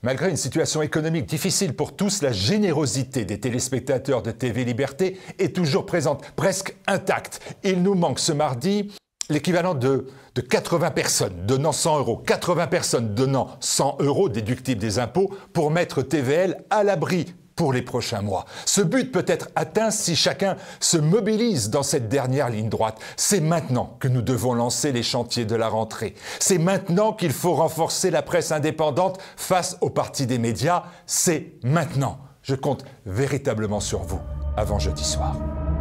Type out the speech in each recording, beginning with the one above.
Malgré une situation économique difficile pour tous, la générosité des téléspectateurs de TV Liberté est toujours présente, presque intacte. Il nous manque ce mardi l'équivalent de 80 personnes donnant 100 euros, 80 personnes donnant 100 euros déductibles des impôts pour mettre TVL à l'abri pour les prochains mois. Ce but peut être atteint si chacun se mobilise dans cette dernière ligne droite. C'est maintenant que nous devons lancer les chantiers de la rentrée. C'est maintenant qu'il faut renforcer la presse indépendante face au parti des médias. C'est maintenant. Je compte véritablement sur vous avant jeudi soir.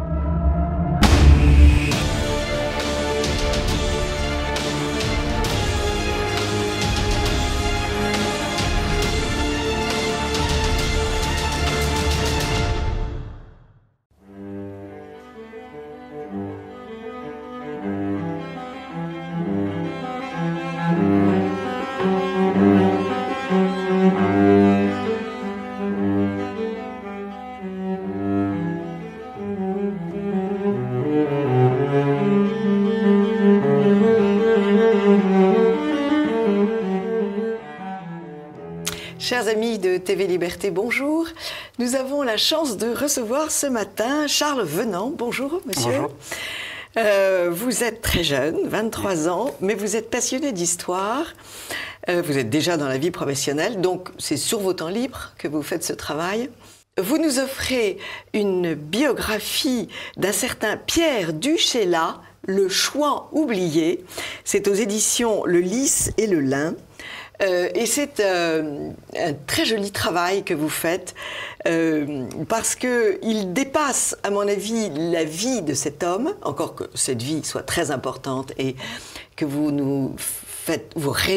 Chers amis de TV Liberté, bonjour. Nous avons la chance de recevoir ce matin Charles Venant. Bonjour, monsieur. Bonjour. Vous êtes très jeune, 23 ans, mais vous êtes passionné d'histoire. Vous êtes déjà dans la vie professionnelle, donc c'est sur vos temps libres que vous faites ce travail. Vous nous offrez une biographie d'un certain Pierre Duchesla, Le Chouan oublié. C'est aux éditions Le Lys et le Lin. Et c'est un très joli travail que vous faites parce qu'il dépasse, à mon avis, la vie de cet homme, encore que cette vie soit très importante et que vous nous faites,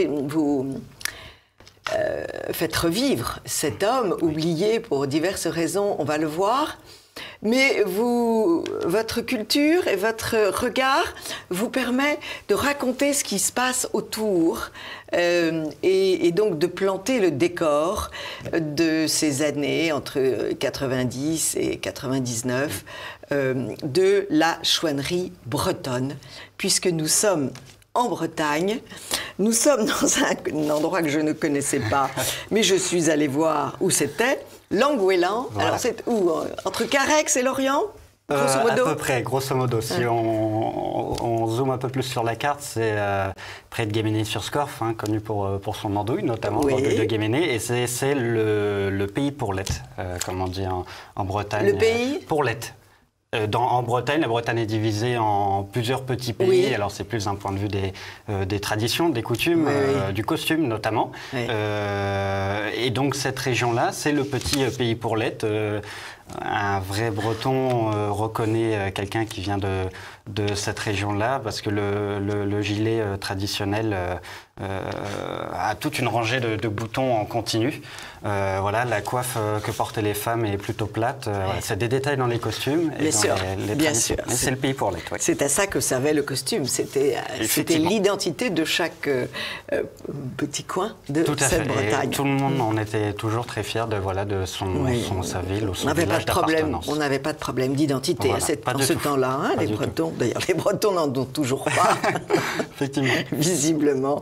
faites revivre cet homme oublié pour diverses raisons, on va le voir. Mais votre culture et votre regard vous permet de raconter ce qui se passe autour et donc de planter le décor de ces années entre 90 et 99 de la chouannerie bretonne, puisque nous sommes en Bretagne. Nous sommes dans un endroit que je ne connaissais pas, mais je suis allée voir où c'était. Langoélan, voilà. Alors c'est où? Entre Carhaix et Lorient, grosso modo? À peu près, grosso modo. Si on zoome un peu plus sur la carte, c'est près de Guéméné-sur-Scorff, hein, connu pour son andouille, notamment de Guéméné. Et c'est le pays pourlette, comme on dit en Bretagne. Le pays Pourlette. En Bretagne, la Bretagne est divisée en plusieurs petits pays. Oui. Alors c'est plus d'un point de vue des traditions, des coutumes, du costume notamment. Oui. Et donc cette région-là, c'est le petit pays pourlette. Un vrai Breton reconnaît quelqu'un qui vient de cette région-là parce que le gilet traditionnel a toute une rangée de boutons en continu. Voilà, la coiffe que portaient les femmes est plutôt plate. Voilà, c'est des détails dans les costumes et bien sûr. Mais c'est le pays pourlette. Oui. C'est à ça que servait le costume. C'était l'identité de chaque petit coin de cette Bretagne. Et tout le monde en était toujours très fier de sa ville ou son village d'appartenance. On n'avait pas de problème d'identité en ce temps-là. Hein, les Bretons, d'ailleurs, les Bretons n'en ont toujours pas. Effectivement. Visiblement.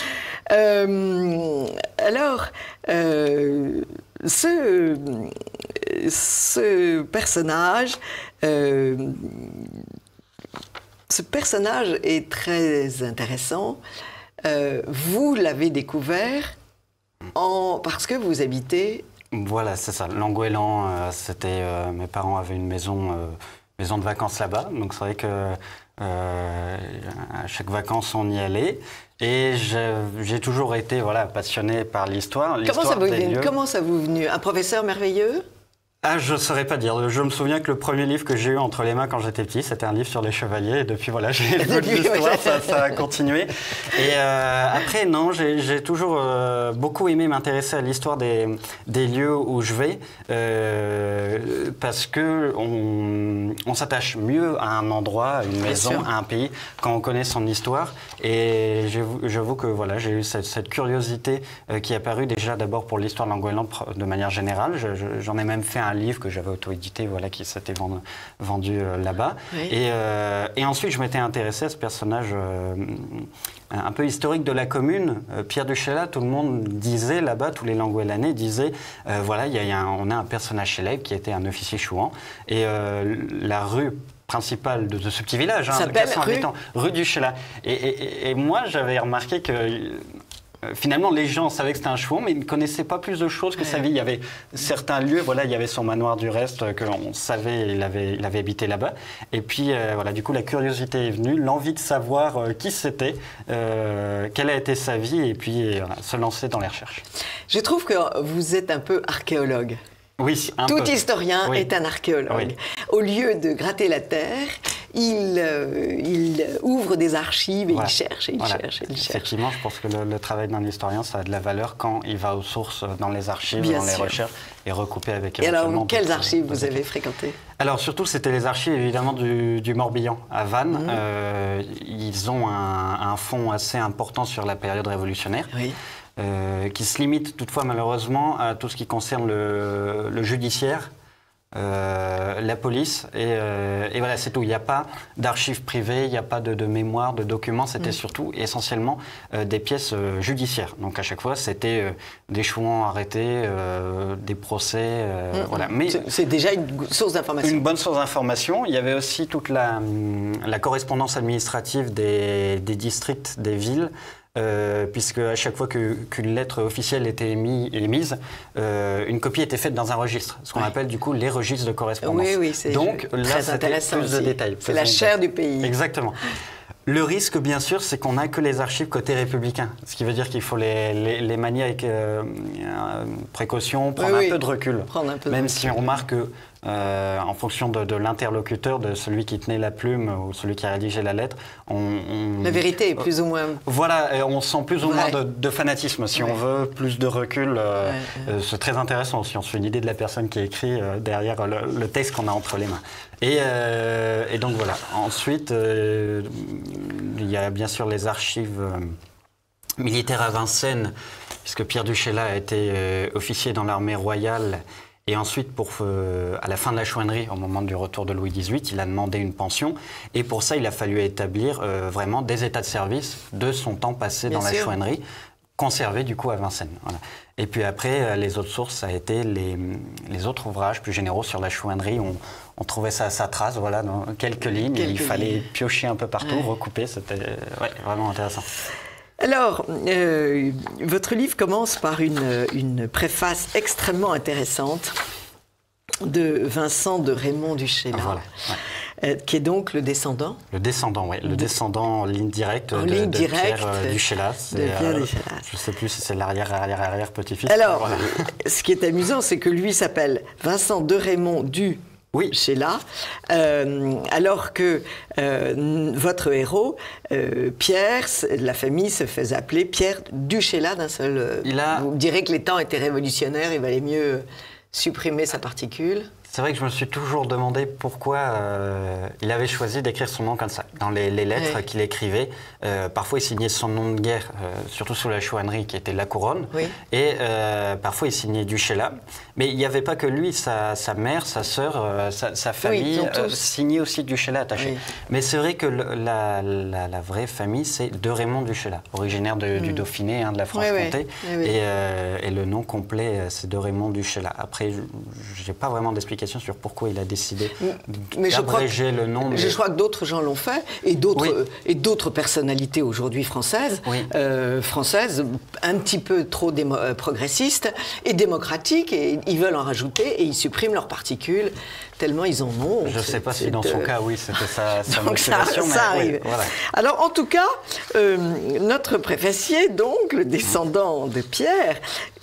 Alors, ce personnage est très intéressant. Vous l'avez découvert parce que vous habitez... Voilà, c'est ça. Langoélan, mes parents avaient une maison de vacances là-bas. Donc c'est vrai que à chaque vacances, on y allait. Et j'ai toujours été passionné par l'histoire. Comment ça vous est venu? Un professeur merveilleux? Ah, je ne saurais pas dire. Je me souviens que le premier livre que j'ai eu entre les mains quand j'étais petit, c'était un livre sur les chevaliers. Et depuis, j'ai le goût de l'histoire, ça a continué. Et après, non, j'ai toujours beaucoup aimé m'intéresser à l'histoire des lieux où je vais, parce que on s'attache mieux à un endroit, à une maison, à un pays, quand on connaît son histoire. Et j'avoue que j'ai eu cette curiosité qui est apparue déjà d'abord pour l'histoire de Langoélan de manière générale. J'en ai même fait un un livre que j'avais auto-édité, voilà, qui s'était vendu là-bas. Oui. Et ensuite, je m'étais intéressé à ce personnage un peu historique de la commune, Pierre du Chayla. Tout le monde disait là-bas, tous les Langouélanais disaient, voilà, on a un personnage célèbre qui était un officier chouan. Et la rue principale de ce petit village, de 400 habitants, rue du Chayla. Et moi, j'avais remarqué que finalement, les gens savaient que c'était un chouan, mais ils ne connaissaient pas plus de choses que sa vie. Il y avait certains lieux, voilà, il y avait son manoir du reste, que l'on savait, il avait habité là-bas. Et puis, voilà, du coup, la curiosité est venue, l'envie de savoir qui c'était, quelle a été sa vie, et puis se lancer dans les recherches. Je trouve que vous êtes un peu archéologue. Oui, un peu. Tout historien est un archéologue. Oui. Au lieu de gratter la terre, il ouvre des archives et il cherche, et il cherche, et il cherche. Effectivement, je pense que le travail d'un historien, ça a de la valeur quand il va aux sources, dans les archives, dans les recherches, et recouper avec... Et alors, quelles archives vous avez fréquentées? Alors, surtout, c'était les archives, évidemment, du Morbihan, à Vannes. Ils ont un fonds assez important sur la période révolutionnaire. Oui. Qui se limite toutefois malheureusement à tout ce qui concerne le judiciaire, la police, et voilà, c'est tout. Il n'y a pas d'archives privées, il n'y a pas de mémoire, de documents, c'était surtout essentiellement des pièces judiciaires. Donc à chaque fois, c'était des chouans arrêtés, des procès, voilà. Mais c'est déjà une source d'information. Une bonne source d'information. Il y avait aussi toute la correspondance administrative des districts, des villes, puisque à chaque fois qu'une lettre officielle était émise, une copie était faite dans un registre, ce qu'on appelle du coup les registres de correspondance. Oui, c'est donc là, c'était plus de détails. C'est la chair du pays. Exactement. Le risque, bien sûr, c'est qu'on n'a que les archives côté républicain, ce qui veut dire qu'il faut les manier avec précaution, prendre un peu de recul. Même si on remarque que, en fonction de l'interlocuteur, de celui qui tenait la plume ou celui qui a rédigé la lettre, la vérité est plus ou moins... Voilà, on sent plus ou moins de fanatisme. Si on veut plus de recul, c'est très intéressant si on se fait une idée de la personne qui écrit derrière le texte qu'on a entre les mains. Et donc voilà. Ensuite, il y a bien sûr les archives militaires à Vincennes, puisque Pierre du Chayla a été officier dans l'armée royale. Et ensuite, à la fin de la chouannerie, au moment du retour de Louis XVIII, il a demandé une pension. Et pour ça, il a fallu établir vraiment des états de service de son temps passé dans la chouannerie, conservés du coup à Vincennes. Voilà. Et puis après, les autres sources, ça a été les autres ouvrages plus généraux sur la chouannerie. On trouvait ça à sa trace, voilà, dans quelques lignes. Il fallait piocher un peu partout, recouper. C'était vraiment intéressant. Alors, votre livre commence par une préface extrêmement intéressante de Vincent de Raymond du Chayla, voilà, qui est donc le descendant. Le descendant, oui, le descendant en ligne directe de Pierre du Chayla. Je ne sais plus si c'est l'arrière petit-fils. Alors, voilà. Ce qui est amusant, c'est que lui s'appelle Vincent de Raymond du Chayla, alors que votre héros, Pierre, la famille se faisait appeler Pierre du Chayla d'un seul... Vous direz que les temps étaient révolutionnaires, il valait mieux supprimer sa particule. C'est vrai que je me suis toujours demandé pourquoi il avait choisi d'écrire son nom comme ça. Dans les lettres qu'il écrivait, parfois il signait son nom de guerre, surtout sous la chouannerie qui était la couronne, et parfois il signait du Chayla. Mais il n'y avait pas que lui, sa mère, sa sœur, sa famille signaient aussi du Chayla attaché. Mais c'est vrai que la vraie famille, c'est de Raymond du Chayla, originaire du Dauphiné, de la Franche-Comté, et le nom complet, c'est de Raymond du Chayla. Après, je n'ai pas vraiment d'explication sur pourquoi il a décidé d'abréger le nom. Je crois que d'autres gens l'ont fait, et d'autres personnalités aujourd'hui françaises, un petit peu trop progressistes et démocratiques, et ils veulent en rajouter, et ils suppriment leurs particules, tellement ils en ont. Je ne sais pas si dans son cas, c'était sa motivation. Ça arrive. Voilà. Alors, en tout cas, notre préfacier, donc, le descendant de Pierre,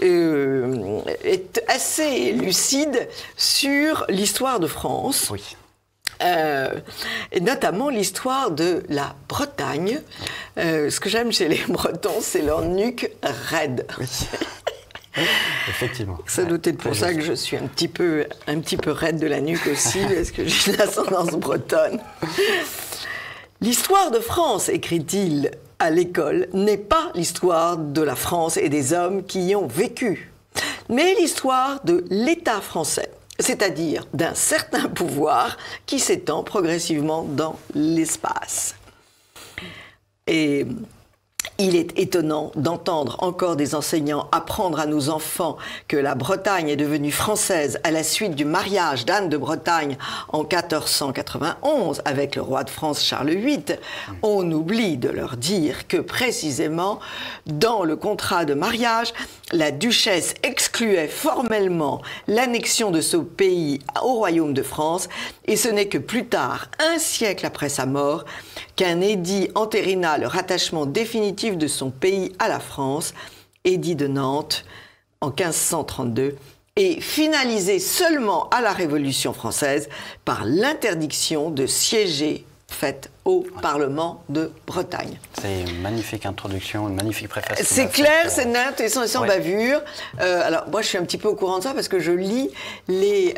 est assez lucide sur l'histoire de France. Oui. Et notamment l'histoire de la Bretagne. Ce que j'aime chez les Bretons, c'est leur nuque raide. Oui. Effectivement. Ça doit être pour ça que je suis un petit peu raide de la nuque aussi, parce que j'ai une ascendance bretonne. L'histoire de France, écrit-il à l'école, n'est pas l'histoire de la France et des hommes qui y ont vécu, mais l'histoire de l'État français. c'est-à-dire d'un certain pouvoir qui s'étend progressivement dans l'espace. Et il est étonnant d'entendre encore des enseignants apprendre à nos enfants que la Bretagne est devenue française à la suite du mariage d'Anne de Bretagne en 1491 avec le roi de France Charles VIII. On oublie de leur dire que précisément dans le contrat de mariage, la duchesse excluait formellement l'annexion de ce pays au royaume de France, et ce n'est que plus tard, un siècle après sa mort, qu'un édit entérina le rattachement définitif de son pays à la France, édit de Nantes en 1532, et finalisé seulement à la Révolution française par l'interdiction de siéger faite au Parlement de Bretagne. C'est une magnifique introduction, une magnifique préface. C'est clair, c'est net et sans bavure. Alors moi je suis un petit peu au courant de ça parce que je lis les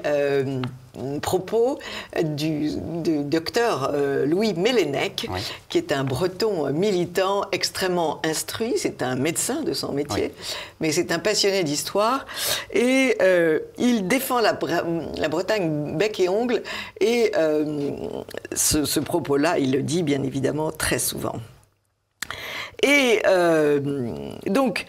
propos du docteur Louis Mélènec, qui est un breton militant extrêmement instruit. C'est un médecin de son métier, mais c'est un passionné d'histoire. Et il défend la Bretagne bec et ongle. Et ce propos-là, il le dit bien évidemment très souvent. Et donc,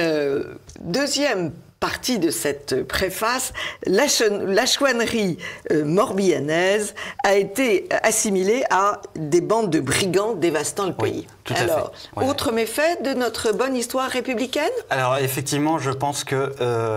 deuxième partie de cette préface, la chouannerie morbihanaise a été assimilée à des bandes de brigands dévastant le pays. Tout à fait. Alors, autre méfait de notre bonne histoire républicaine? Alors, effectivement, je pense que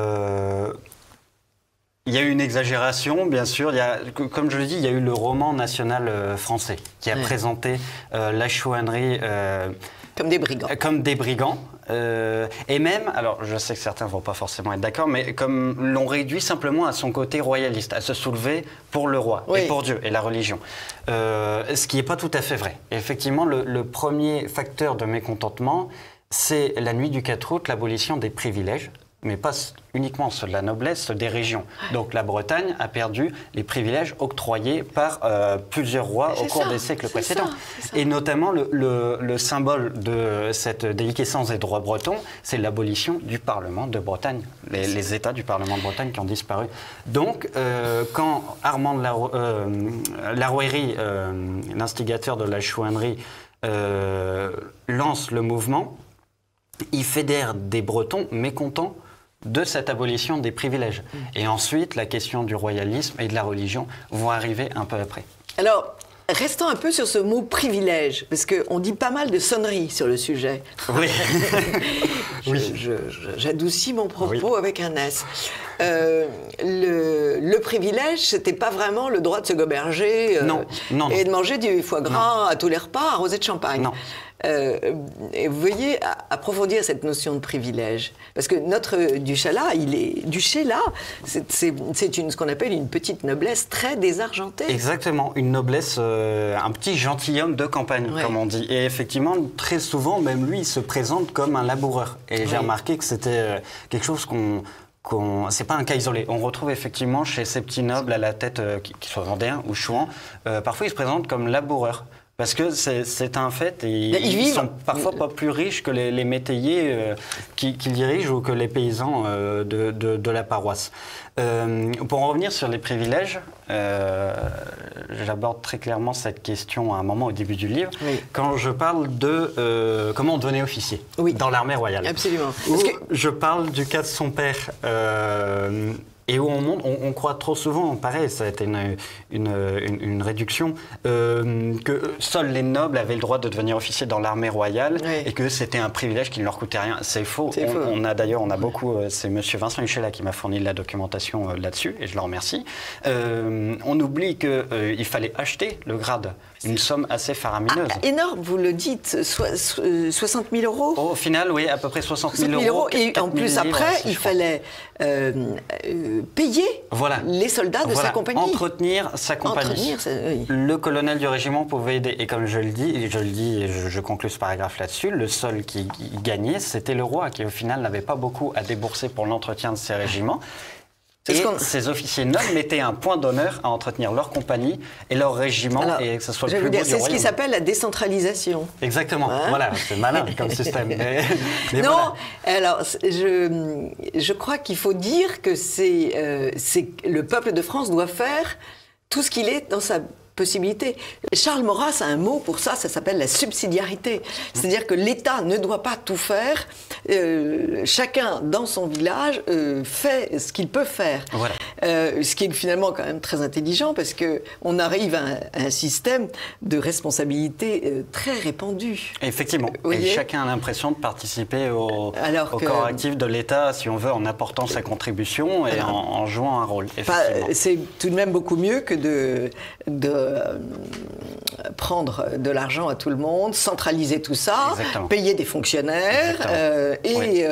il y a eu une exagération, bien sûr. Comme je le dis, il y a eu le roman national français qui a présenté la chouannerie comme des brigands. Comme des brigands. Et même, alors je sais que certains ne vont pas forcément être d'accord, mais comme l'on réduit simplement à son côté royaliste, à se soulever pour le roi et pour Dieu et la religion. Ce qui n'est pas tout à fait vrai. Et effectivement, le premier facteur de mécontentement, c'est la nuit du 4 août, l'abolition des privilèges, mais pas uniquement ceux de la noblesse, ceux des régions. Donc la Bretagne a perdu les privilèges octroyés par plusieurs rois au cours des siècles précédents. Et notamment le symbole de cette déliquescence des droits bretons, c'est l'abolition du Parlement de Bretagne, les États du Parlement de Bretagne qui ont disparu. Donc quand Armand de Larouérie, l'instigateur de la chouannerie, lance le mouvement, il fédère des Bretons mécontents de cette abolition des privilèges. Et ensuite, la question du royalisme et de la religion vont arriver un peu après. Alors, restons un peu sur ce mot privilège, parce qu'on dit pas mal de sonneries sur le sujet. Oui. J'adoucis mon propos avec un S. Le privilège, c'était pas vraiment le droit de se goberger et de manger du foie gras à tous les repas arrosé de champagne. Non. Et vous veuillez approfondir cette notion de privilège. Parce que notre duché-là, c'est ce qu'on appelle une petite noblesse très désargentée. Exactement, une noblesse, un petit gentilhomme de campagne, comme on dit. Et effectivement, très souvent, même lui, il se présente comme un laboureur. Et j'ai remarqué que c'était quelque chose c'est pas un cas isolé. On retrouve effectivement chez ces petits nobles à la tête, qu'ils soient vendéens ou chouans, parfois ils se présentent comme laboureurs. Parce que c'est un fait, et ils sont parfois pas plus riches que les métayers qui dirigent ou que les paysans de la paroisse. Pour en revenir sur les privilèges, j'aborde très clairement cette question à un moment au début du livre, quand je parle de comment on devenait officier dans l'armée royale. Absolument. Je parle du cas de son père. Et où on croit trop souvent, pareil, ça a été une réduction, que seuls les nobles avaient le droit de devenir officiers dans l'armée royale et que c'était un privilège qui ne leur coûtait rien. C'est faux. On a beaucoup, c'est M. Vincent Huchela qui m'a fourni de la documentation là-dessus, et je le remercie. On oublie qu'il fallait acheter le grade, une somme assez faramineuse. Énorme, vous le dites, 60 000 euros. Au final, oui, à peu près 60 000 euros. Et en plus, après, il fallait payer les soldats de sa compagnie. Entretenir sa compagnie. Le colonel du régiment pouvait aider. Et comme je le dis, et je conclus ce paragraphe là-dessus, le seul qui gagnait, c'était le roi, qui au final n'avait pas beaucoup à débourser pour l'entretien de ses régiments. Et ces officiers nobles mettaient un point d'honneur à entretenir leur compagnie et leur régiment, et que ce soit le plus beau du royaume. C'est ce qui s'appelle la décentralisation. Exactement, voilà, c'est malin comme système. Mais non, voilà. Alors je crois qu'il faut dire que le peuple de France doit faire tout ce qu'il est dans sa possibilité. Charles Maurras a un mot pour ça, ça s'appelle la subsidiarité. C'est-à-dire que l'État ne doit pas tout faire. Chacun dans son village fait ce qu'il peut faire. Voilà. Ce qui est finalement quand même très intelligent parce qu'on arrive à un système de responsabilité très répandu. Effectivement. Et chacun a l'impression de participer au corps actif de l'État, si on veut, en apportant sa contribution et en jouant un rôle. C'est tout de même beaucoup mieux que de prendre de l'argent à tout le monde, centraliser tout ça, payer des fonctionnaires et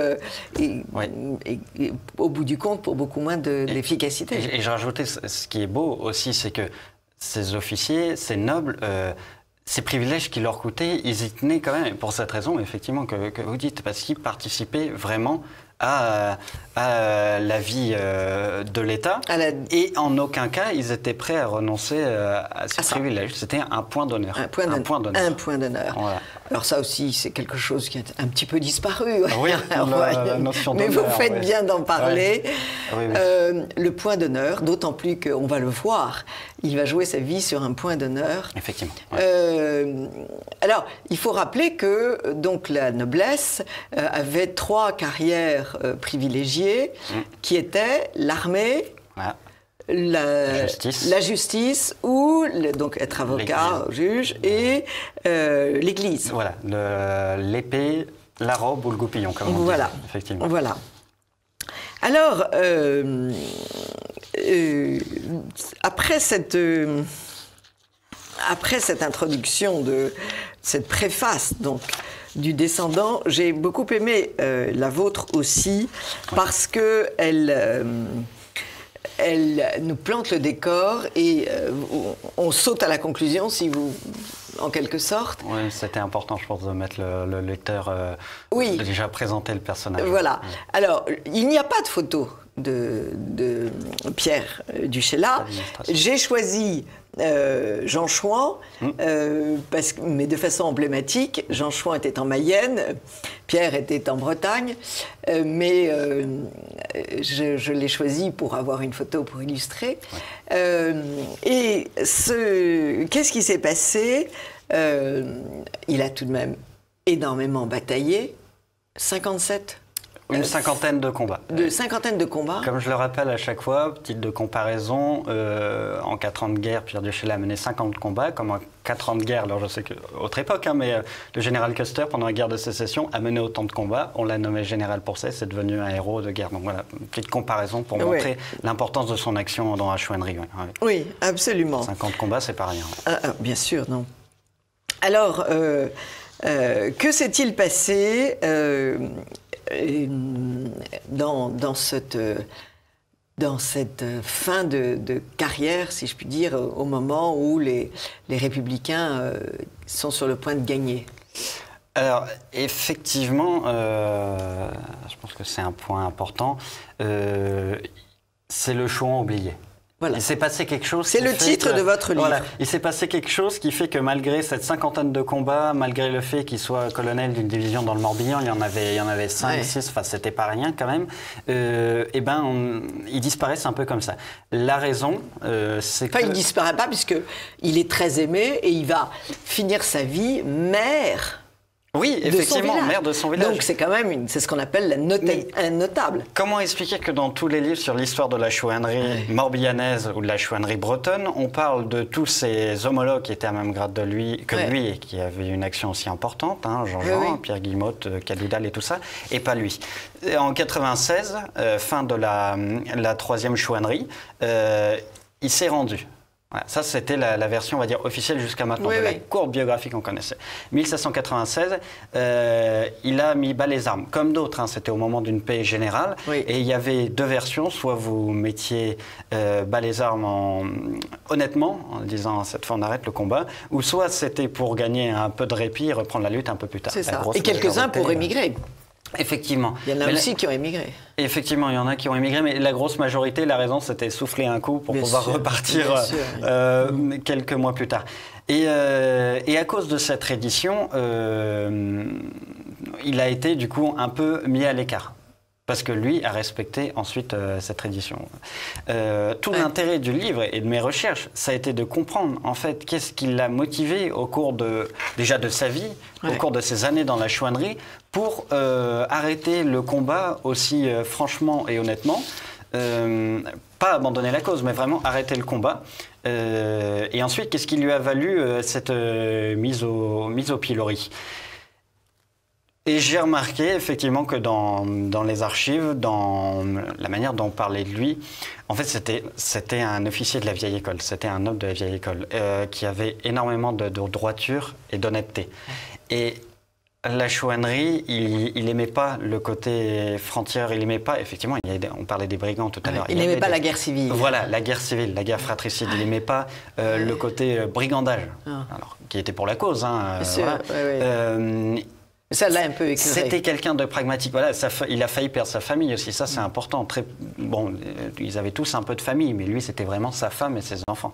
au bout du compte pour beaucoup moins d'efficacité. Et je rajoutais, ce qui est beau aussi, c'est que ces officiers, ces nobles, ces privilèges qui leur coûtaient, ils y tenaient quand même, et pour cette raison effectivement que vous dites, parce qu'ils participaient vraiment à la vie de l'État, et en aucun cas ils étaient prêts à renoncer à ces privilèges. C'était un point d'honneur. Un point d'honneur. Voilà. Alors ça aussi, c'est quelque chose qui a un petit peu disparu. Oui, la notion d'honneur. Mais vous faites bien d'en parler. Oui. Le point d'honneur, d'autant plus qu'on va le voir, il va jouer sa vie sur un point d'honneur. Effectivement. Alors, il faut rappeler que donc, la noblesse avait 3 carrières privilégiées qui étaient l'armée, la justice ou donc être avocat, juge, et l'Église. Voilà, l'épée, la robe ou le goupillon, comme on dit. Effectivement. Voilà. Alors, après cette introduction de cette préface, donc, du descendant, j'ai beaucoup aimé la vôtre aussi, parce que elle nous plante le décor et on saute à la conclusion, si vous, en quelque sorte. Oui, c'était important, je pense, de mettre le lecteur, de déjà présenter le personnage. Voilà. Alors, il n'y a pas de photo de Pierre Duchesla. J'ai choisi Jean Chouan, mais de façon emblématique. Jean Chouan était en Mayenne, Pierre était en Bretagne, mais je l'ai choisi pour avoir une photo pour illustrer. Et qu'est-ce qui s'est passé? Il a tout de même énormément bataillé, 57. Une cinquantaine de combats. Cinquantaine de combats. Comme je le rappelle à chaque fois, petite de comparaison, en 4 ans de guerre, Pierre Duchesla a mené 50 combats, comme en 4 ans de guerre, alors je sais qu'autre époque, mais le général Custer, pendant la guerre de sécession, a mené autant de combats. On l'a nommé général pour ça, c'est devenu un héros de guerre. Donc voilà, une petite comparaison pour montrer l'importance de son action dans la chouannerie. Oui, absolument. 50 combats, c'est pas rien. Bien sûr, non. Alors, que s'est-il passé dans cette fin de carrière, si je puis dire, au moment où les républicains sont sur le point de gagner? Alors, effectivement, je pense que c'est un point important, c'est le Chouan oublié. Voilà. Il s'est passé quelque chose. C'est le titre de votre livre. Voilà. Il s'est passé quelque chose qui fait que malgré cette cinquantaine de combats, malgré le fait qu'il soit colonel d'une division dans le Morbihan, il y en avait 5, 6, enfin c'était pas rien quand même, ils disparaissent un peu comme ça. La raison, c'est que... il disparaît pas puisqu'il est très aimé et il va finir sa vie maire. Oui, effectivement, maire de son village. Donc c'est quand même c'est ce qu'on appelle un notable. Comment expliquer que dans tous les livres sur l'histoire de la chouannerie morbihanaise ou de la chouannerie bretonne, on parle de tous ses homologues qui étaient à même grade que lui et qui avaient une action aussi importante, Jean-Jean, Pierre Guillemot, Cadoudal et tout ça, et pas lui. En 96, fin de la 3e chouannerie, il s'est rendu. Voilà, ça, c'était la version, on va dire, officielle jusqu'à maintenant, de la courte biographie qu'on connaissait. 1796, il a mis bas les armes, comme d'autres, c'était au moment d'une paix générale, et il y avait 2 versions, soit vous mettiez bas les armes honnêtement, en disant cette fois on arrête le combat, ou soit c'était pour gagner un peu de répit et reprendre la lutte un peu plus tard. C'est ça, et quelques-uns pour émigrer. Effectivement. Il y en a aussi qui ont émigré. Effectivement, il y en a qui ont émigré, mais la grosse majorité, la raison, c'était souffler un coup pour pouvoir repartir quelques mois plus tard. Et à cause de cette reddition, il a été du coup un peu mis à l'écart. Parce que lui a respecté ensuite cette reddition. Tout l'intérêt du livre et de mes recherches, ça a été de comprendre en fait qu'est-ce qui l'a motivé au cours déjà de sa vie, au cours de ses années dans la chouannerie, pour arrêter le combat aussi franchement et honnêtement. Pas abandonner la cause, mais vraiment arrêter le combat. Et ensuite, qu'est-ce qui lui a valu cette mise au pilori? Et j'ai remarqué effectivement que dans les archives, dans la manière dont on parlait de lui, en fait c'était un officier de la vieille école, c'était un homme de la vieille école qui avait énormément de droiture et d'honnêteté. Et la chouannerie, il n'aimait pas le côté frontière, il n'aimait pas, effectivement, on parlait des brigands tout à l'heure. Il n'aimait pas la guerre civile. Voilà, la guerre civile, la guerre fratricide. Il n'aimait pas le côté brigandage, alors, qui était pour la cause. Hein, ça l'a un peu écœuré. C'était quelqu'un de pragmatique. Voilà, il a failli perdre sa famille aussi. Ça, c'est important. Bon, ils avaient tous un peu de famille, mais lui, c'était vraiment sa femme et ses enfants.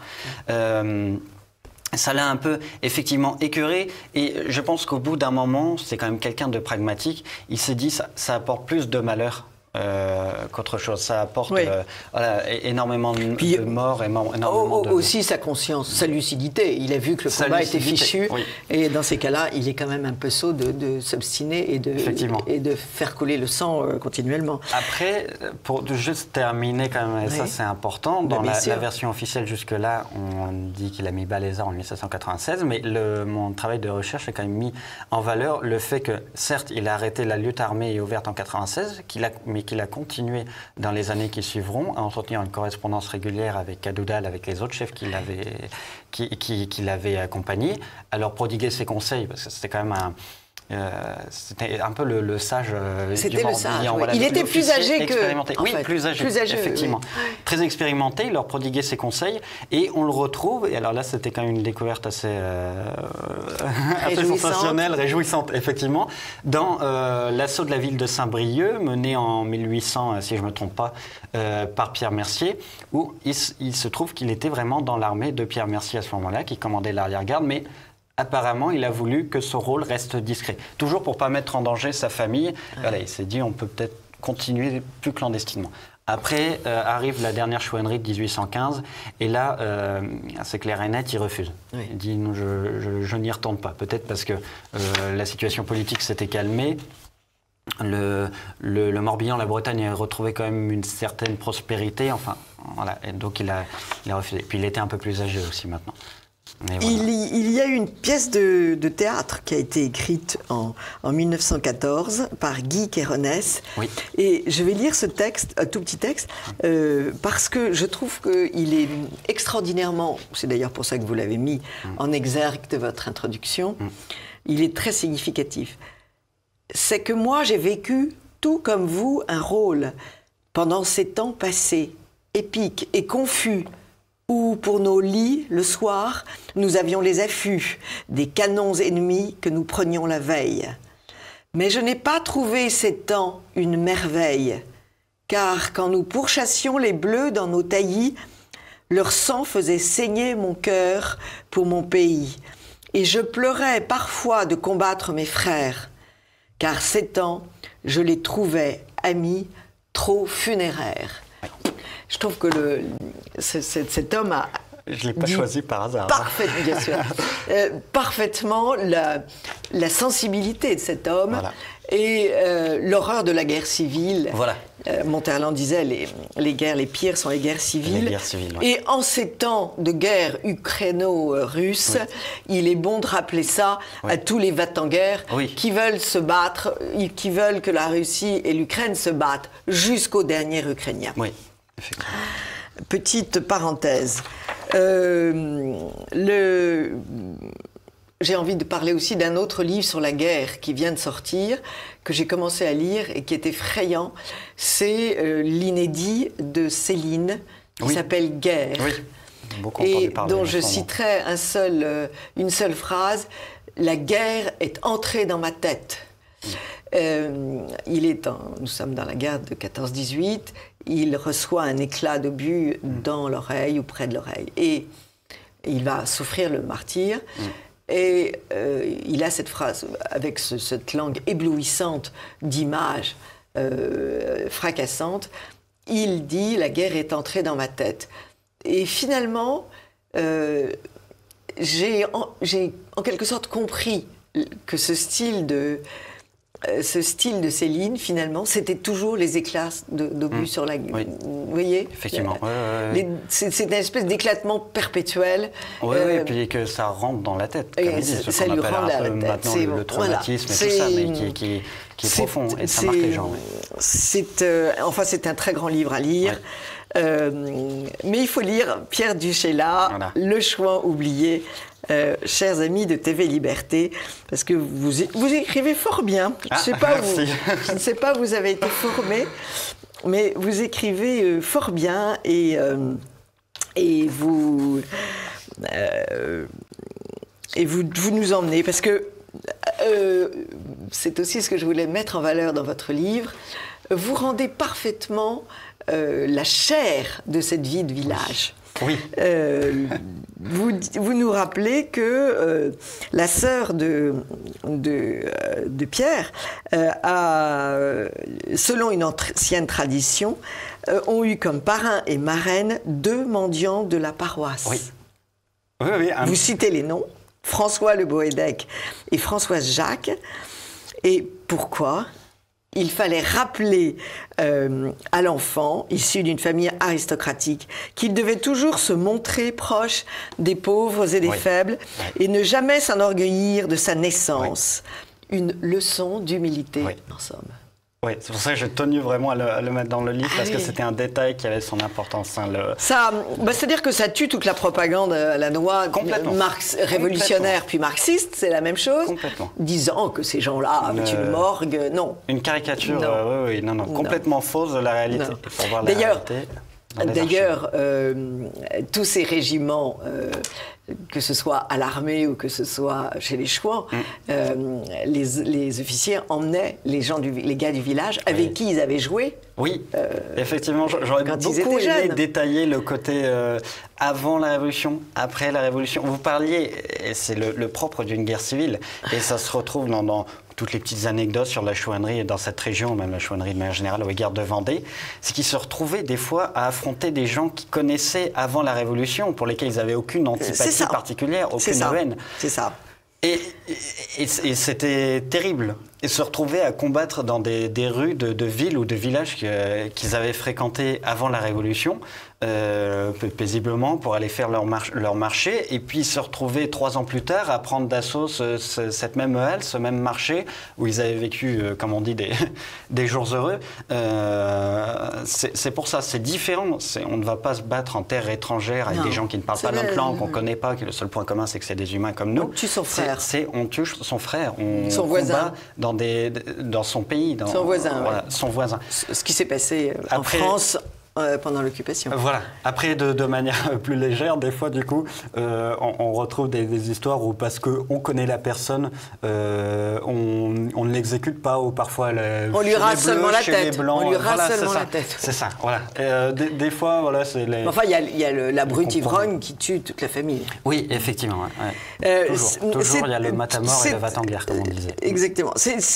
Ça l'a un peu, effectivement, écœuré. Et je pense qu'au bout d'un moment, c'est quand même quelqu'un de pragmatique. Il s'est dit, ça apporte plus de malheur qu'autre chose. Ça apporte énormément de morts, énormément de... Aussi sa conscience, sa lucidité. Il a vu que le combat était fichu. Oui. Et dans ces cas-là, il est quand même un peu sot de s'obstiner et de faire couler le sang continuellement. Après, pour juste terminer quand même, et ça c'est important, dans la version officielle jusque-là, on dit qu'il a mis Ballézard en 1796, mais mon travail de recherche a quand même mis en valeur le fait que, certes, il a arrêté la lutte armée et ouverte en 96, mais qu'il a continué dans les années qui suivront à entretenir une correspondance régulière avec Cadoudal, avec les autres chefs qui l'avaient accompagné, à leur prodiguer ses conseils, parce que c'était quand même c'était un peu le sage C'était le sage, oui. Il était plus âgé que... Oui, plus âgé, effectivement. Oui. Très expérimenté, il leur prodiguait ses conseils, et on le retrouve, et alors là c'était quand même une découverte assez sensationnelle, réjouissante, effectivement, dans l'assaut de la ville de Saint-Brieuc, mené en 1800, si je ne me trompe pas, par Pierre Mercier, où il se trouve qu'il était vraiment dans l'armée de Pierre Mercier à ce moment-là, qui commandait l'arrière-garde, mais apparemment, il a voulu que ce rôle reste discret. Toujours pour ne pas mettre en danger sa famille. Voilà, il s'est dit, on peut peut-être continuer plus clandestinement. Après, arrive la dernière chouannerie de 1815. Et là, c'est clair et net, il refuse. Oui. Il dit, non, je n'y retourne pas. Peut-être parce que la situation politique s'était calmée. Le Morbihan, la Bretagne a retrouvé quand même une certaine prospérité. Enfin, voilà. Et donc, il a refusé. Puis, il était un peu plus âgé aussi maintenant. Voilà. Il y a une pièce de théâtre qui a été écrite en 1914 par Guy Queyronès. Oui. Et je vais lire ce texte, un tout petit texte, parce que je trouve qu'il est extraordinairement, c'est d'ailleurs pour ça que vous l'avez mis en exergue de votre introduction, il est très significatif. C'est que moi j'ai vécu, tout comme vous, un rôle pendant ces temps passés, épiques et confus, où, pour nos lits, le soir, nous avions les affûts des canons ennemis que nous prenions la veille. Mais je n'ai pas trouvé ces temps une merveille, car quand nous pourchassions les bleus dans nos taillis, leur sang faisait saigner mon cœur pour mon pays, et je pleurais parfois de combattre mes frères, car ces temps, je les trouvais, amis, trop funéraires. Je trouve que cet homme a... Je ne l'ai pas choisi par hasard. Bien sûr. Parfaitement la sensibilité de cet homme. Voilà. Et l'horreur de la guerre civile. Voilà. Monterland disait les guerres les pires sont les guerres civiles. Les guerres civiles, oui. Et en ces temps de guerre ukraino-russe, il est bon de rappeler ça à tous les va-t-en-guerre qui veulent se battre, qui veulent que la Russie et l'Ukraine se battent jusqu'au dernier Ukrainien. Oui. Petite parenthèse. J'ai envie de parler aussi d'un autre livre sur la guerre qui vient de sortir, que j'ai commencé à lire et qui est effrayant. C'est l'inédit de Céline, qui s'appelle Guerre. Oui. Beaucoup et dont je citerai une seule phrase. La guerre est entrée dans ma tête. Nous sommes dans la guerre de 14-18, il reçoit un éclat d'obus dans l'oreille ou près de l'oreille. Et il va souffrir le martyre. Et il a cette phrase, avec cette langue éblouissante d'images fracassantes, il dit « La guerre est entrée dans ma tête ». Et finalement, j'ai en quelque sorte compris que ce style de Céline, finalement, c'était toujours les éclats d'obus sur la gueule. Oui. Vous voyez? Effectivement. C'est une espèce d'éclatement perpétuel. Oui, et puis que ça rentre dans la tête. Comme ils disent, ça lui rentre dans la tête. Maintenant le traumatisme et tout ça, mais qui est profond et ça marque les gens. Enfin, c'est un très grand livre à lire. Mais il faut lire Pierre Duchesla, voilà. Le Chouan oublié. Chers amis de TV Liberté, parce que vous écrivez fort bien. Je ne sais pas où vous avez été formé, mais vous écrivez fort bien et vous nous emmenez, parce que c'est aussi ce que je voulais mettre en valeur dans votre livre. Vous rendez parfaitement la chair de cette vie de village. Oui. Vous nous rappelez que la sœur de Pierre selon une ancienne tradition, ont eu comme parrain et marraine 2 mendiants de la paroisse. Oui. Oui. Vous citez les noms, François Le Boédec et Françoise Jacques. Et pourquoi ? Il fallait rappeler à l'enfant, issu d'une famille aristocratique, qu'il devait toujours se montrer proche des pauvres et des faibles et ne jamais s'enorgueillir de sa naissance. Une leçon d'humilité, en somme. Oui, c'est pour ça que j'ai tenu vraiment à le mettre dans le livre, parce que c'était un détail qui avait son importance. Hein, c'est-à-dire que ça tue toute la propagande à la noix révolutionnaire puis marxiste, c'est la même chose. Complètement. Disant que ces gens-là avaient une morgue, non. Une caricature, non, complètement fausse de la réalité. Pour voir D'ailleurs, tous ces régiments, que ce soit à l'armée ou que ce soit chez les Chouans, les officiers emmenaient les gars du village avec qui ils avaient joué. Oui, effectivement, j'aurais beaucoup aimé détailler le côté avant la Révolution, après la Révolution. Vous parliez, et c'est le propre d'une guerre civile, et ça se retrouve dans toutes les petites anecdotes sur la chouannerie dans cette région, même la chouannerie de manière générale, aux guerres de Vendée, c'est qu'ils se retrouvaient des fois à affronter des gens qu'ils connaissaient avant la Révolution, pour lesquels ils n'avaient aucune antipathie particulière, aucune haine. C'est ça. Et c'était terrible. Et se retrouver à combattre dans des rues de villes ou de villages qu'ils avaient fréquentés avant la Révolution, paisiblement, pour aller faire leur marché, et puis se retrouver 3 ans plus tard à prendre d'assaut cette même halle, ce même marché, où ils avaient vécu, comme on dit, des jours heureux. C'est pour ça, c'est différent. On ne va pas se battre en terre étrangère avec des gens qui ne parlent pas notre langue, qu'on ne connaît pas, que le seul point commun, c'est que c'est des humains comme nous. On tue son frère. On tue son frère. Son voisin. Dans son pays. Son voisin. Voilà, son voisin. Ce qui s'est passé en France pendant l'occupation. Voilà. Après, de manière plus légère, des fois, du coup, on retrouve des histoires où, parce qu'on connaît la personne, on ne l'exécute pas, ou parfois on lui rase seulement la tête. On lui rase seulement la tête. C'est ça, voilà. Des fois, voilà, c'est les... Enfin, il y a la brute ivrogne qui tue toute la famille. Oui, effectivement. Ouais. Toujours, il y a le matamor et le va-t-en-guerre, comme on disait. Exactement.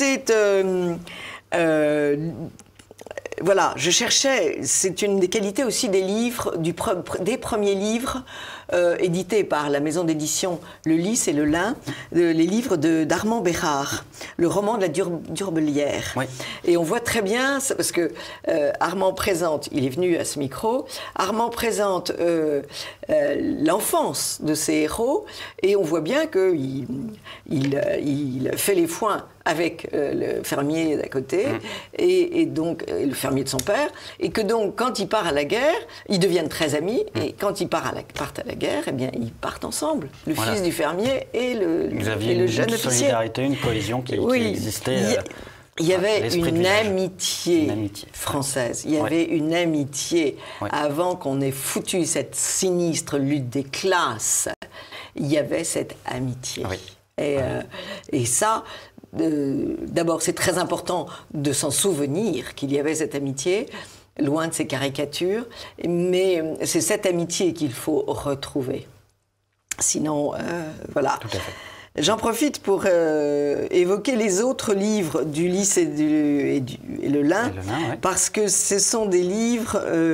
Voilà, je cherchais, c'est une des qualités aussi des livres, des premiers livres édités par la maison d'édition Le Lys et Le Lin, les livres d'Armand Bérard, le roman de la Durbelière. Oui. Et on voit très bien, parce que Armand présente, il est venu à ce micro, Armand présente l'enfance de ses héros, et on voit bien qu'il fait les foins avec le fermier d'à côté, et donc le fermier de son père, et que donc quand il part à la guerre, ils deviennent très amis, et quand ils partent à la guerre, eh bien ils partent ensemble, le fils du fermier et le jeune officier. Une solidarité, une cohésion qui existait. Il y avait une amitié française, il y avait une amitié avant qu'on ait foutu cette sinistre lutte des classes. Il y avait cette amitié. Et ça, d'abord, c'est très important de s'en souvenir qu'il y avait cette amitié, loin de ces caricatures, mais c'est cette amitié qu'il faut retrouver. Sinon, voilà. Tout à fait. J'en profite pour évoquer les autres livres d'Ulysse et le Lin, ouais. parce que ce sont des livres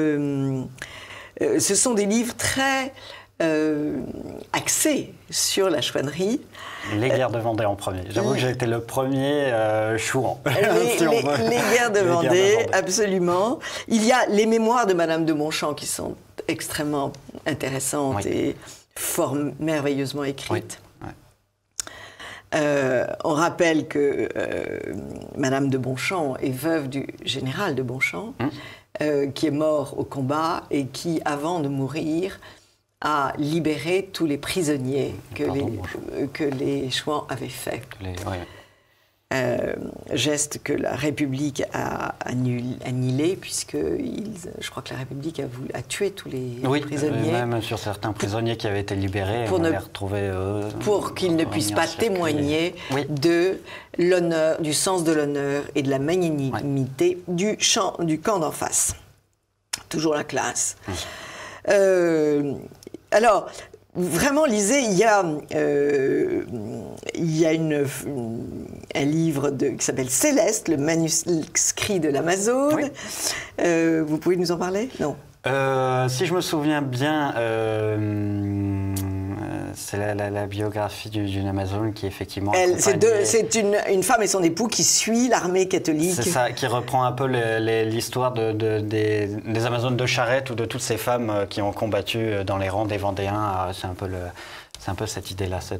très axés sur la chouannerie. Les guerres de Vendée en premier. J'avoue que j'ai été le premier chouan. Les guerres de Vendée, absolument. Il y a les mémoires de Madame de Montchamp qui sont extrêmement intéressantes et fort merveilleusement écrites. Oui. On rappelle que Madame de Bonchamp est veuve du général de Bonchamp, qui est mort au combat et qui, avant de mourir, a libéré tous les prisonniers que les Chouans avaient fait. Geste que la République a annulé, puisque je crois que la République a tué tous les prisonniers. Même sur certains prisonniers qui avaient été libérés, on les retrouvait... pour qu'ils ne puissent pas témoigner de l'honneur, du sens de l'honneur et de la magnanimité du camp d'en face. Toujours la classe. Alors... Vraiment, lisez, il y a un livre qui s'appelle Céleste, le manuscrit de l'Amazone. Vous pouvez nous en parler? Non. Si je me souviens bien, c'est la biographie d'une Amazone qui effectivement... C'est une femme et son époux qui suit l'armée catholique. C'est ça, qui reprend un peu l'histoire des Amazones de Charette ou de toutes ces femmes qui ont combattu dans les rangs des Vendéens. C'est un peu cette idée-là, c'est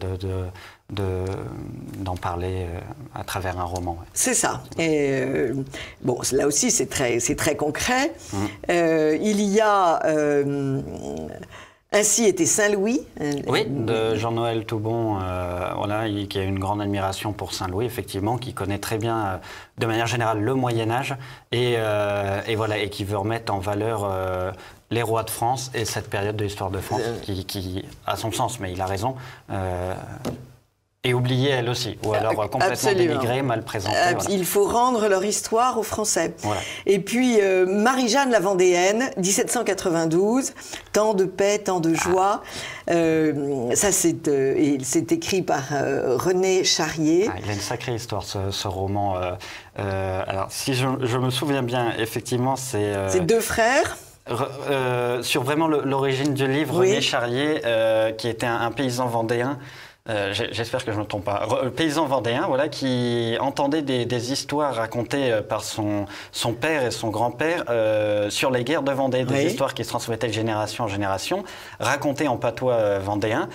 d'en parler à travers un roman. Ouais. C'est ça. Et bon, là aussi, c'est très concret. Il y a... Ainsi était Saint-Louis. Oui, de Jean-Noël Toubon, qui a une grande admiration pour Saint-Louis, effectivement, qui connaît très bien, de manière générale, le Moyen-Âge, et qui veut remettre en valeur les rois de France et cette période de l'histoire de France, qui a son sens, mais il a raison, et oubliée elle aussi, ou alors complètement dénigrée, mal présentée. Il faut rendre leur histoire aux Français. Voilà. Et puis, Marie-Jeanne la Vendéenne, 1792, tant de paix, tant de joie. Ça, c'est écrit par René Charrier. Il a une sacrée histoire, ce roman. Alors, si je me souviens bien, effectivement, c'est... C'est deux frères. Sur vraiment l'origine du livre, René Charrier, qui était un paysan vendéen, j'espère que je ne me trompe pas, paysan vendéen, voilà, qui entendait des histoires racontées par son père et son grand-père sur les guerres de Vendée, des histoires qui se transmettaient de génération en génération, racontées en patois vendéen,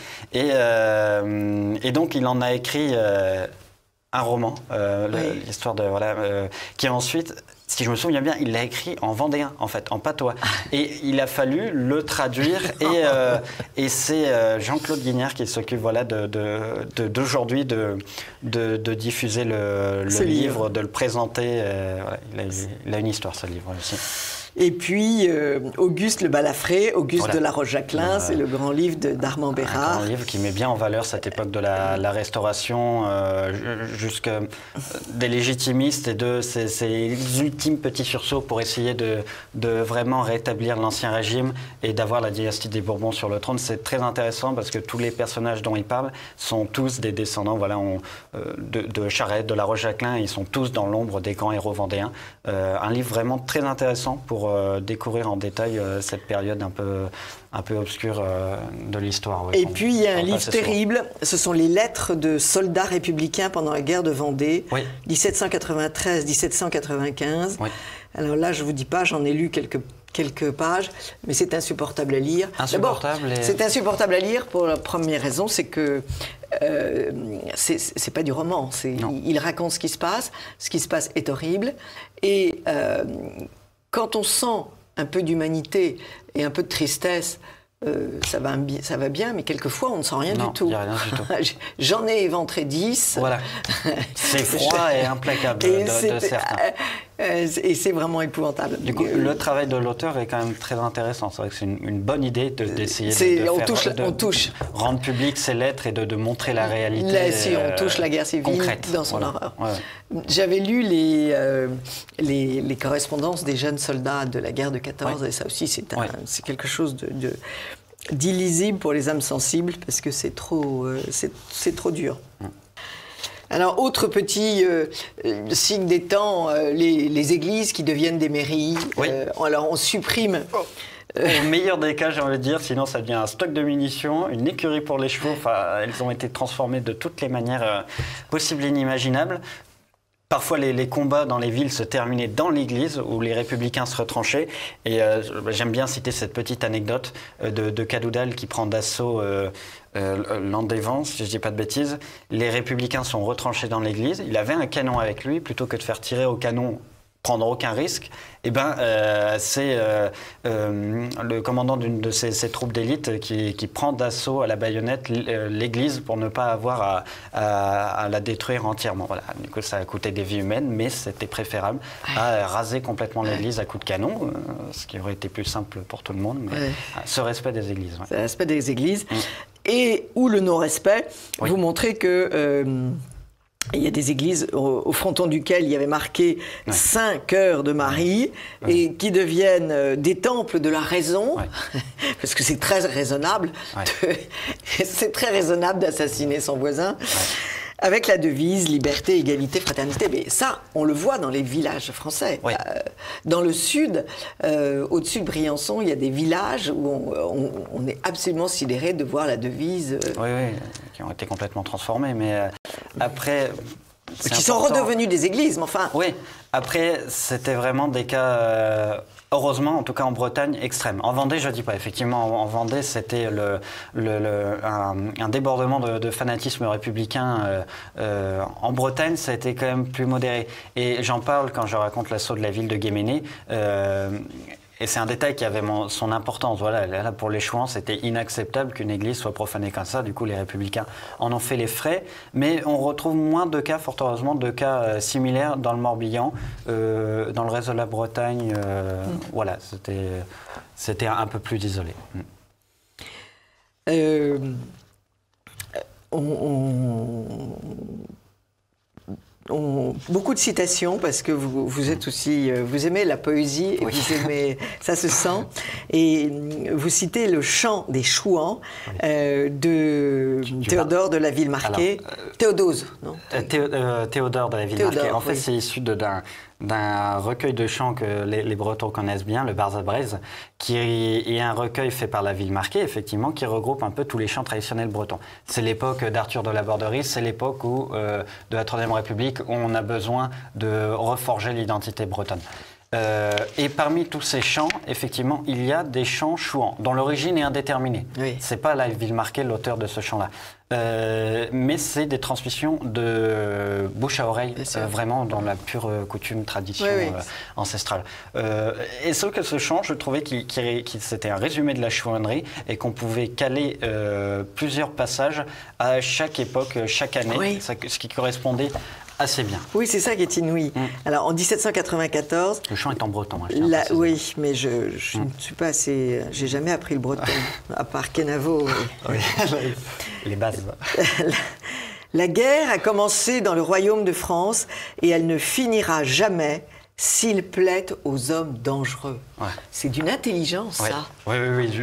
et donc il en a écrit un roman, l'histoire de qui ensuite, si je me souviens bien, il l'a écrit en vendéen, en fait, en patois. Et il a fallu le traduire. Et c'est Jean-Claude Guignard qui s'occupe d'aujourd'hui de diffuser le livre, de le présenter. Il a une histoire, ce livre aussi. Et puis, Auguste le Balafré, Auguste de la Roche-Jacquelin, c'est le grand livre d'Armand Bérard. Un grand livre qui met bien en valeur cette époque de la Restauration, jusqu'à des légitimistes et de ces ultimes petits sursauts pour essayer de vraiment rétablir l'Ancien Régime et d'avoir la dynastie des Bourbons sur le trône. C'est très intéressant parce que tous les personnages dont il parle sont tous des descendants de Charette, de la Roche-Jacquelin. Ils sont tous dans l'ombre des grands héros vendéens. Un livre vraiment très intéressant pour découvrir en détail cette période un peu obscure de l'histoire. Et puis il y a un livre terrible, ce sont les lettres de soldats républicains pendant la guerre de Vendée, 1793-1795. Alors là, je ne vous dis pas, j'en ai lu quelques pages, mais c'est insupportable à lire. C'est insupportable à lire pour la première raison, c'est que c'est pas du roman. Il raconte ce qui se passe est horrible, et quand on sent un peu d'humanité et un peu de tristesse, ça va bien, mais quelquefois on ne sent rien du tout. Il n'y a rien du tout. J'en ai éventré 10. Voilà. C'est froid et implacable de certains. Et c'est vraiment épouvantable. Du coup, le travail de l'auteur est quand même très intéressant. C'est vrai que c'est une bonne idée d'essayer rendre public ces lettres et de montrer la réalité. Là, si on touche la guerre civile concrète, dans son horreur. Ouais. J'avais lu les correspondances des jeunes soldats de la guerre de 14, et ça aussi, c'est quelque chose d'illisible pour les âmes sensibles, parce que c'est trop dur. Alors, autre petit signe des temps, les églises qui deviennent des mairies. Oui. Alors, on supprime... Au meilleur des cas, j'ai envie de dire, sinon ça devient un stock de munitions, une écurie pour les chevaux. Enfin, elles ont été transformées de toutes les manières possibles et inimaginables. Parfois, les combats dans les villes se terminaient dans l'église, où les républicains se retranchaient. Et j'aime bien citer cette petite anecdote de Cadoudal qui prend d'assaut Landévent, si je ne dis pas de bêtises. Les républicains sont retranchés dans l'église. Il avait un canon avec lui. Plutôt que de faire tirer au canon, prendre aucun risque, c'est le commandant d'une de ces troupes d'élite qui prend d'assaut à la baïonnette l'église pour ne pas avoir à la détruire entièrement. Voilà. Du coup, ça a coûté des vies humaines, mais c'était préférable à raser complètement l'église à coups de canon, ce qui aurait été plus simple pour tout le monde. Mais ce respect des églises. Ce respect des églises. Et ou le non-respect, vous montrez que... il y a des églises au fronton duquel il y avait marqué 5 cœurs de Marie et qui deviennent des temples de la raison, parce que c'est très raisonnable, c'est très raisonnable d'assassiner son voisin, avec la devise liberté, égalité, fraternité. Mais ça, on le voit dans les villages français. Dans le sud, au-dessus de Briançon, il y a des villages où on est absolument sidéré de voir la devise. Qui ont été complètement transformés, mais après... Qui sont redevenus des églises, mais enfin... Oui, après, c'était vraiment des cas... heureusement, en tout cas en Bretagne, extrême. En Vendée, je ne dis pas. Effectivement, en Vendée, c'était un débordement de fanatisme républicain. En Bretagne, ça a été quand même plus modéré. Et j'en parle quand je raconte l'assaut de la ville de Guéméné. Et c'est un détail qui avait son importance. Voilà, là, pour les Chouans, c'était inacceptable qu'une église soit profanée comme ça. Du coup, les républicains en ont fait les frais. Mais on retrouve moins de cas, fort heureusement, de cas similaires dans le Morbihan, dans le reste de la Bretagne. Voilà, c'était un peu plus isolé. Beaucoup de citations, parce que vous êtes aussi, vous aimez la poésie, et vous aimez, ça se sent, et vous citez le chant des Chouans de Théodore de la Ville-Marquée, Théodose, non Théodore de la Ville-Marquée. En fait, c'est issu d'un recueil de chants que les Bretons connaissent bien, le Barzabraise, qui est un recueil fait par la Ville-Marquée, effectivement, qui regroupe un peu tous les chants traditionnels bretons. C'est l'époque d'Arthur de la Borderie, c'est l'époque de la Troisième République, où on a besoin de reforger l'identité bretonne. Et parmi tous ces chants, effectivement, il y a des chants chouans, dont l'origine est indéterminée. C'est pas la Ville-Marquée l'auteur de ce chant-là. Mais c'est des transmissions de bouche à oreille, vraiment dans la pure coutume, tradition ancestrale. Et sauf que ce chant, je trouvais que c'était un résumé de la chouannerie et qu'on pouvait caler plusieurs passages à chaque époque, chaque année, ce qui correspondait assez bien. Oui, c'est ça qui est inouï. Alors, en 1794... Le chant est en breton. Oui, mais je ne suis pas assez... J'ai jamais appris le breton, à part Kenavo. Les bases. La guerre a commencé dans le royaume de France et elle ne finira jamais s'il plaît aux hommes dangereux. C'est d'une intelligence, ça. Oui.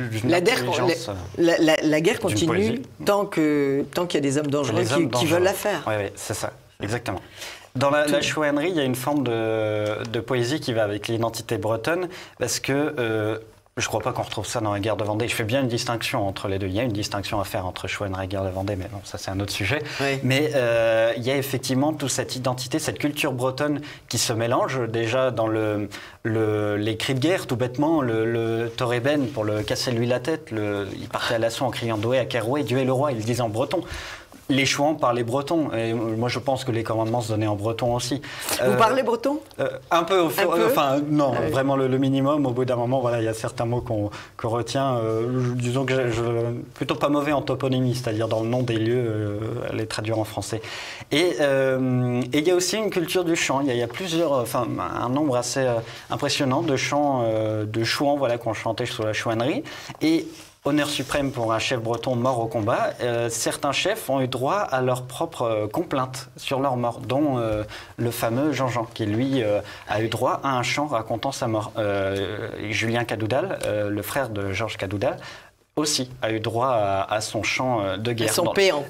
La guerre continue tant qu'il y a des hommes dangereux qui veulent la faire. Oui, c'est ça. Exactement. Dans la chouannerie, il y a une forme de poésie qui va avec l'identité bretonne, parce que je ne crois pas qu'on retrouve ça dans la guerre de Vendée. Je fais bien une distinction entre les deux. Il y a une distinction à faire entre chouannerie et guerre de Vendée, mais bon, ça c'est un autre sujet. Mais il y a effectivement toute cette identité, cette culture bretonne qui se mélange déjà dans les cris de guerre, tout bêtement. Le Torében, pour le casser lui la tête, il partait à l'assaut en criant « Doué à Keroué, Dieu est le roi », il le disait en breton. Les chouans parlaient breton, et moi je pense que les commandements se donnaient en breton aussi. Vous parlez breton? Un peu, enfin non, vraiment le minimum. Au bout d'un moment, voilà, il y a certains mots qu'on retient. Disons que je plutôt pas mauvais en toponymie, c'est-à-dire dans le nom des lieux, les traduire en français. Et il y a aussi une culture du chant. Il y a plusieurs, un nombre assez impressionnant de chants, de chouans, voilà, qu'on chantait sous la chouannerie. Et honneur suprême pour un chef breton mort au combat, certains chefs ont eu droit à leur propre complainte sur leur mort, dont le fameux Jean-Jean, qui lui a eu droit à un chant racontant sa mort. Julien Cadoudal, le frère de Georges Cadoudal, aussi a eu droit à son chant de guerre. À son péant.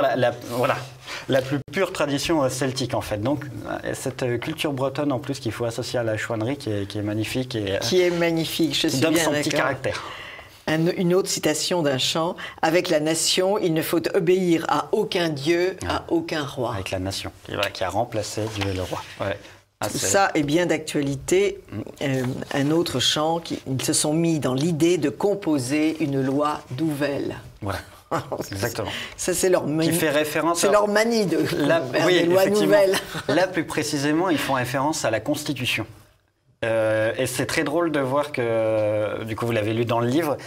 La plus pure tradition celtique, en fait. Donc, cette culture bretonne, en plus, qu'il faut associer à la chouannerie, qui est magnifique. Qui est magnifique, je suis bien d'accord. Qui donne son petit caractère. Une autre citation d'un chant, avec la nation, il ne faut obéir à aucun dieu, à aucun roi. Avec la nation, qui a remplacé Dieu et le roi. Ouais. Ça est bien d'actualité. Un autre chant, ils se sont mis dans l'idée de composer une loi nouvelle. Voilà. Exactement. Ça, c'est leur manie. Qui fait référence. C'est leur manie de faire des lois nouvelles. Là, plus précisément, ils font référence à la Constitution. Et c'est très drôle de voir que, du coup, vous l'avez lu dans le livre,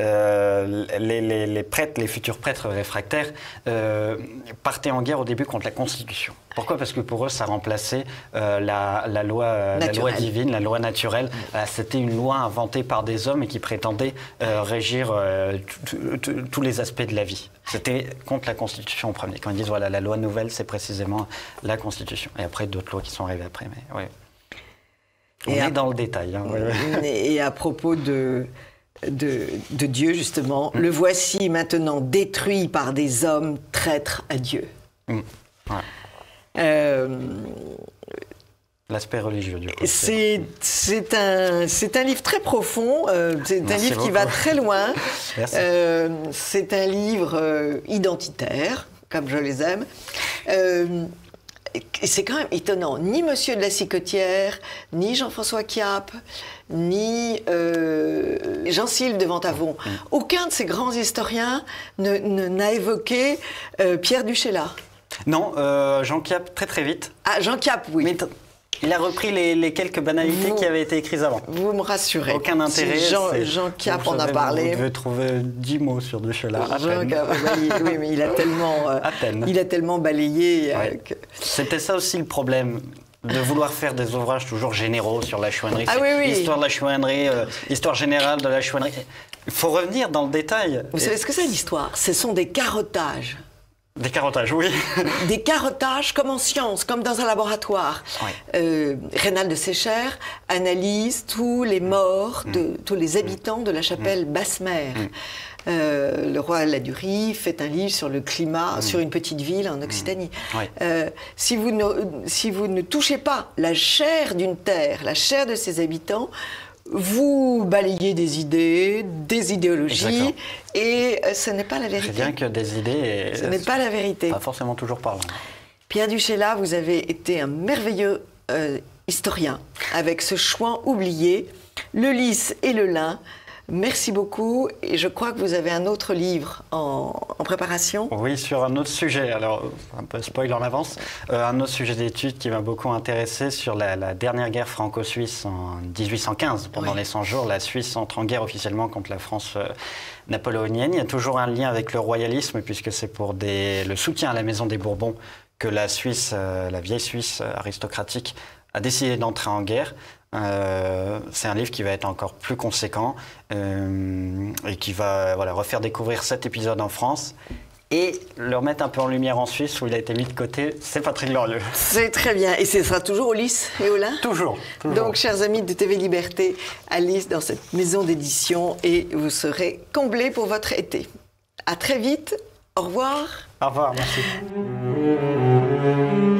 les prêtres, les futurs prêtres réfractaires, partaient en guerre au début contre la Constitution. Pourquoi? Parce que pour eux, ça remplaçait la loi divine, la loi naturelle. C'était une loi inventée par des hommes et qui prétendait régir tous les aspects de la vie. C'était contre la Constitution en premier. Quand ils disent, voilà, la loi nouvelle, c'est précisément la Constitution. Et après, d'autres lois qui sont arrivées après, mais ouais. On est dans le détail. Hein, et à propos de Dieu, justement, le voici maintenant détruit par des hommes traîtres à Dieu. L'aspect religieux, du coup. C'est un livre très profond, c'est un livre qui va très loin. C'est un livre identitaire, comme je les aime. C'est quand même étonnant. Ni Monsieur de la Sicotière, ni Jean-François Chiappe, ni Jean-Sylve de Ventavon. Aucun de ces grands historiens n'a évoqué Pierre Duchesla. Non, Jean Chiappe très très vite. Ah, Jean Chiappe, oui. Mais il a repris les quelques banalités qui avaient été écrites avant. Vous me rassurez. Aucun intérêt. Jean Chiappe en a parlé. Vous devez trouver 10 mots sur Duchesla. Oui, mais il a tellement balayé. C'était ça aussi le problème. De vouloir faire des ouvrages toujours généraux sur la chouannerie. Histoire de la chouannerie, histoire générale de la chouannerie. Il faut revenir dans le détail. Vous savez ce que c'est l'histoire? Ce sont des carottages. Des carottages, oui. Des carottages comme en science, comme dans un laboratoire. Rénal de Séchère analyse tous les morts, tous les habitants de la chapelle Basse-Mer. Le roi Ladurie fait un livre sur le climat, sur une petite ville en Occitanie. Si vous ne touchez pas la chair d'une terre, la chair de ses habitants, vous balayez des idées, des idéologies, et ce n'est pas la vérité. C'est bien que des idées... Ce n'est pas la vérité. Pas forcément toujours parlant. Pierre Duchesla, vous avez été un merveilleux historien, avec ce chouan oublié, le lys et le lin. Merci beaucoup, et je crois que vous avez un autre livre en préparation. Oui, sur un autre sujet, alors un peu spoil en avance, un autre sujet d'étude qui m'a beaucoup intéressé sur la dernière guerre franco-suisse en 1815. Pendant les 100 jours, la Suisse entre en guerre officiellement contre la France napoléonienne. Il y a toujours un lien avec le royalisme, puisque c'est pour le soutien à la maison des Bourbons que la Suisse, la vieille Suisse aristocratique, a décidé d'entrer en guerre. C'est un livre qui va être encore plus conséquent et qui va refaire découvrir cet épisode en France et le remettre un peu en lumière en Suisse où il a été mis de côté. C'est pas très glorieux. C'est très bien. Et ce sera toujours au lys et au lin? Toujours. Donc, chers amis de TV Liberté, à lys dans cette maison d'édition et vous serez comblés pour votre été. À très vite. Au revoir. Au revoir, merci.